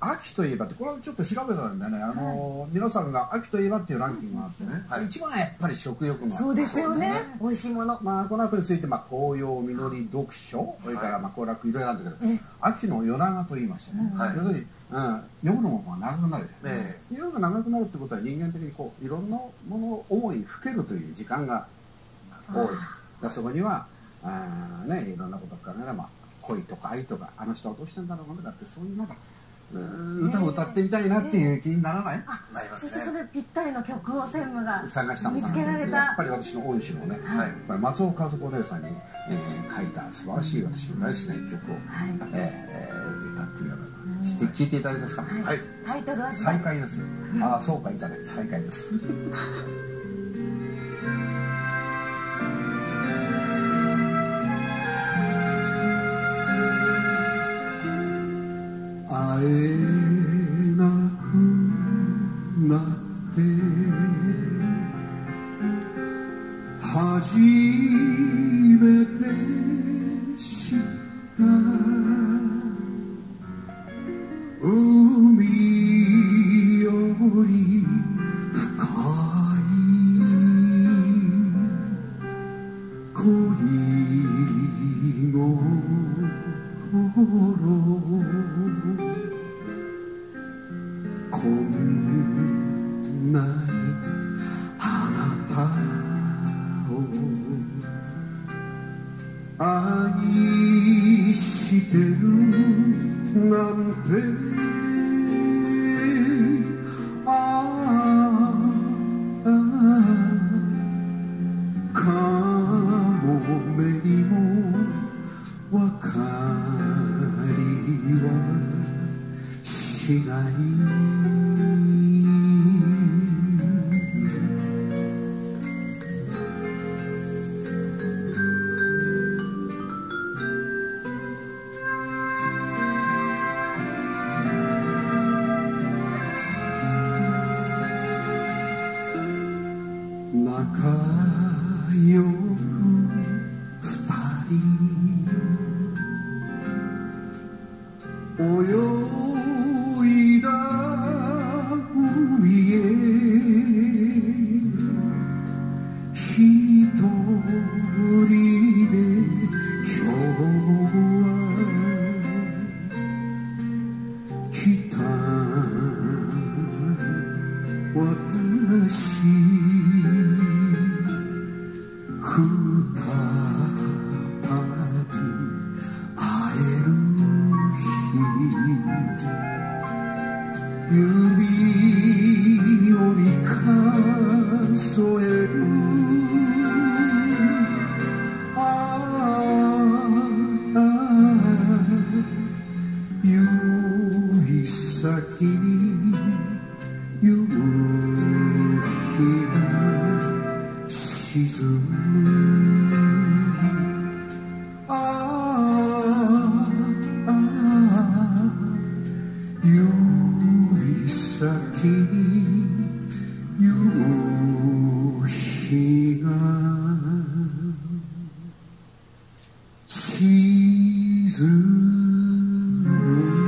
秋といえばって、これはちょっと調べたんでね、皆さんが秋といえばっていうランキングがあってね、一番はやっぱり食欲が。 そうですよね。美味しいもの。 まあこの後について紅葉、実り、読書、それから行楽いろいろあるんだけど、秋の夜長と言いましてね、要するに夜のものが長くなる。夜が長くなるってことは人間的にいろんなものを思いふけるという時間が多い。だそこにはいろんなこと考えれば恋とか愛とか、あの人はどうしてんだろうなって、そういう歌を歌ってみたいなっていう気にならない？ そしてそれぴったりの曲を専務が探したのかな。 見つけられた。 やっぱり私の恩師のね、松尾和子姉さんに書いた素晴らしい私の大好きな一曲を歌ってみようかな。聞いていただけますか？はい。 タイトルは再会ですよ。ああ、そうかいじゃない、再会です。会えなくなって初めて知った海より深い恋心、こんなにあなたを愛してるなんて、かもめにもわかりはしない。仲良く二人泳いだ海へ一人で今日は来た私再び会える日、指折り数える指先に夕日が沈む。指先に夕日が沈む。